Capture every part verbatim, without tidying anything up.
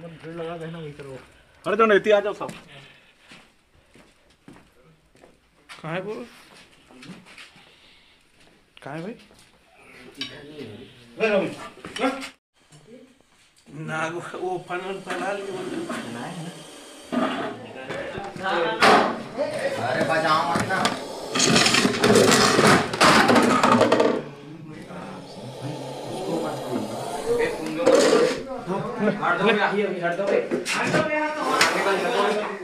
भीड़ लगा देना वही करो। अरे तो नहीं आ जाओ सब। कहाँ है वो? कहाँ है भाई? ना वो फनल फैला लिए अरे बजाओ मत ना। हट दो या ये हट दो बे हट दो यार तो आगे का हट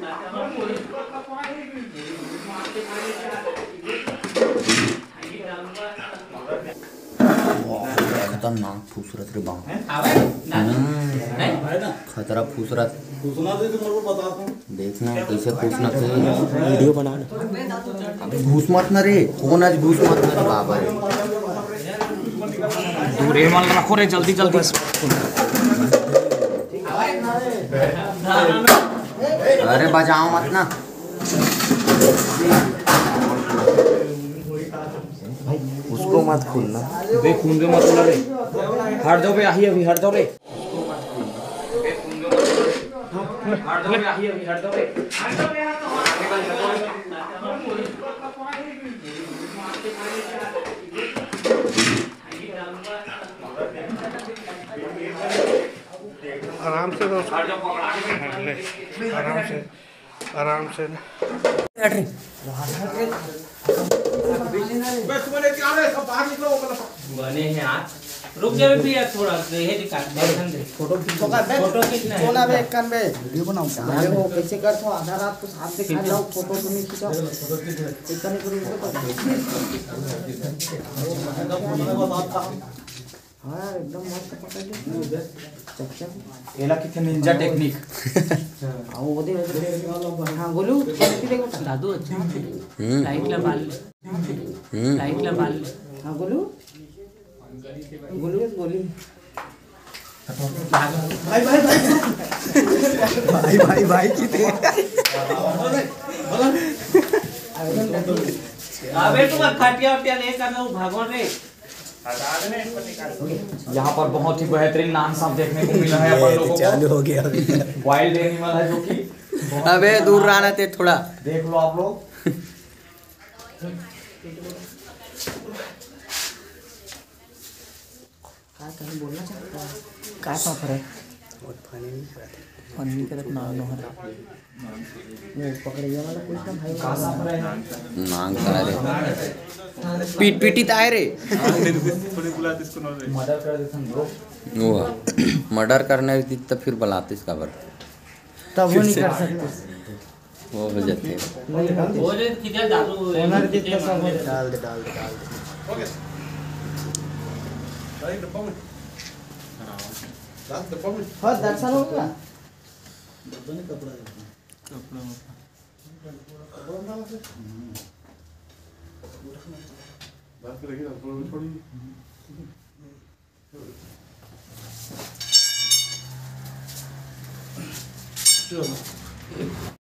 दो। खतरनाक खूबसूरत रे बाप खतरा खूबसूरत सूचना दे तुम लोग बताता हूँ। देखना कैसे खूबसूरत है वीडियो बनाना। अबे घूस मत ना रे कौन आज घूस मत ना रे बाबा रे दूर माल रखो रे जल्दी जल्दी। अरे बजाओ मत ना। उसको मत खोलना बे खून दे मत खोलना रे। हट दो बे आही अभी हट दो रे। हट दो या ये हट दो बे हट दो यार तो आगे का हट आराम से दोस्त आराम से आराम से बने हैं आज रुक जाओ भी यार थोड़ा ये दिखा देखन दे फोटो फोटो कितना है सोना बे कान बे वीडियो बनाओ अरे वो कैसे कर तो आधा रात को साथ से खा जाओ फोटो तुम नहीं खींचो इतना नहीं करो तो हां एकदम मस्त पकड़ ले चक्चा एला कितने निंजा टेक्निक आओ वो दे हां बोलू कैसे देखो दादू अच्छा लाइट ला बाल लाइट ला बाल हां बोलू बोलू बोली भाई भाई भाई भाई भाई भाई कितने अबे तुम खटिया उटिया ले कर वो भागो रे। यहाँ पर बहुत ही बेहतरीन नाम साहब देखने को मिला है अपन लोगों को। चालू हो गया वाइल्ड एनिमल है जो कि अबे दूर रहना ते थोड़ा देख लो आप लोग। क्या कहीं बोलना चाहता है क्या सफर है बहुत फनी नहीं करते फनी करत ना न हो वो पकड़िया वाला कोई काम भाई कहाँ साफ रहे हैं? नांग करा रे पीट पीटी ताए रे थोड़ी बुला दे इसको ना रे। मर्डर कर देते हैं ब्रो। वो मर्डर करने की तो फिर बुलाते इसका बर तब वो नहीं कर सकते वो हो जाते हैं। वो रे किधर दादू ओनर जितना सब डाल दे डाल दे डाल दे ओके भाई डब्बा में डाल डब्बा में हां दर्शन हो गया डब्बा में कपड़ा है कपड़ा में कपड़ा डाल से बात करेंगे ना थोड़ी चलो